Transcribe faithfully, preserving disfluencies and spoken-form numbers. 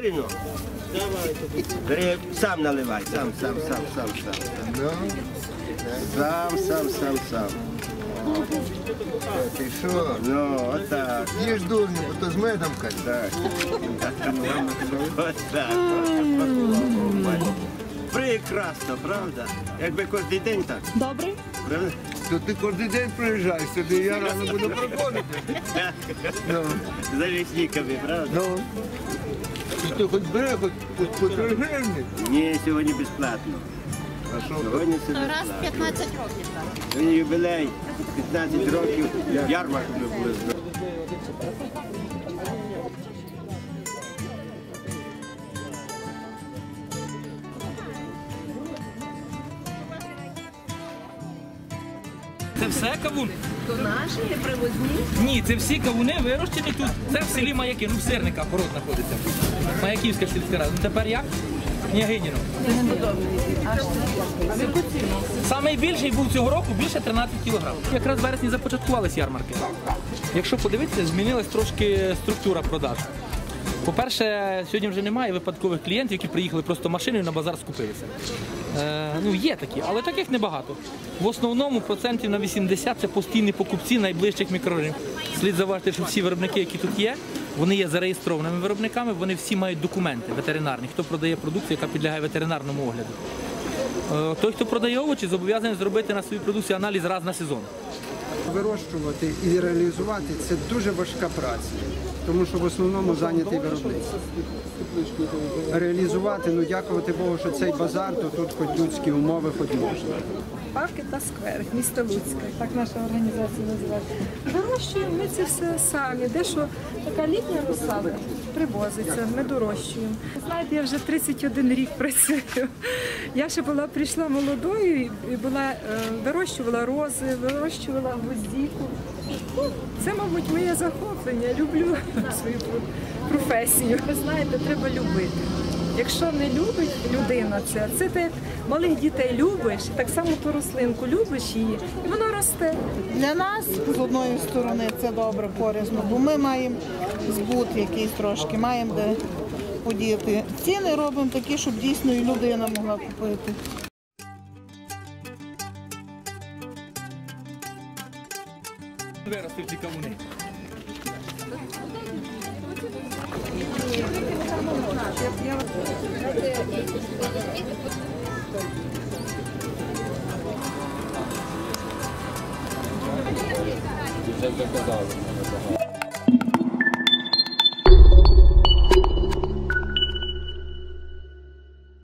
Уверено? Бери, сам наливай, сам, сам, сам, сам, сам. Ну, сам, сам, сам, сам. Ти що? Ну, отак. Їж дурню, бо то з медом Так. Отак. Прекрасно, правда? Якби кожен день так. Добре? Правда? То ти кожен день приїжджаєш сюди, я рано буду приходити. Ну, За лісниками, правда? ну. Ти хоч бери, хоч по три гривні. Ні, сьогодні безплатно. А що? Сьогодні все Раз безплатно. п'ятнадцять років. Сьогодні юбілей, п'ятнадцять років, ярмарку ми були. Це все кавун? То наші не привозні? Ні, це всі кавуни вирощені тут. Це в селі Маяки, ну в Сирниках город знаходиться. Маяківська сільська рада. Ну тепер як? Княгиніно. Найбільший був цього року більше тринадцять кілограмів. Якраз в вересні започаткувалися ярмарки. Якщо подивитися, змінилась трошки структура продаж. По-перше, сьогодні вже немає випадкових клієнтів, які приїхали просто машиною на базар скупилися. Е, ну, є такі, але таких небагато. В основному процентів на вісімдесят це постійні покупці найближчих мікрорайонів. Слід зауважити, що всі виробники, які тут є, вони є зареєстрованими виробниками, вони всі мають документи ветеринарні, хто продає продукцію, яка підлягає ветеринарному огляду. Е, той, хто продає овочі, зобов'язаний зробити на своїй продукції аналіз раз на сезон. Вирощувати і реалізувати – це дуже важка праця, тому що в основному зайнятий виробництво. Реалізувати, ну дякувати Богу, що цей базар, то тут хоч людські умови, хоч можна. Парки та сквери, місто Луцьке, так наша організація називається. Вирощуємо ми це все самі, дещо така літня розсада привозиться, ми дорощуємо. Знаєте, я вже тридцять один рік працюю. Я ще була, прийшла молодою і була, вирощувала рози, вирощувала гвоздіку. Це, мабуть, моє захоплення, люблю свою професію. Ви знаєте, треба любити. Якщо не любить людина це, це ти малих дітей любиш, так само ту рослинку любиш її, і воно росте. Для нас, з одної сторони, це добре, корисно, бо ми маємо збут якийсь трошки, маємо де подіти. Ціни робимо такі, щоб дійсно і людина могла купити. Виростуть ці кавуни. Вже заказали.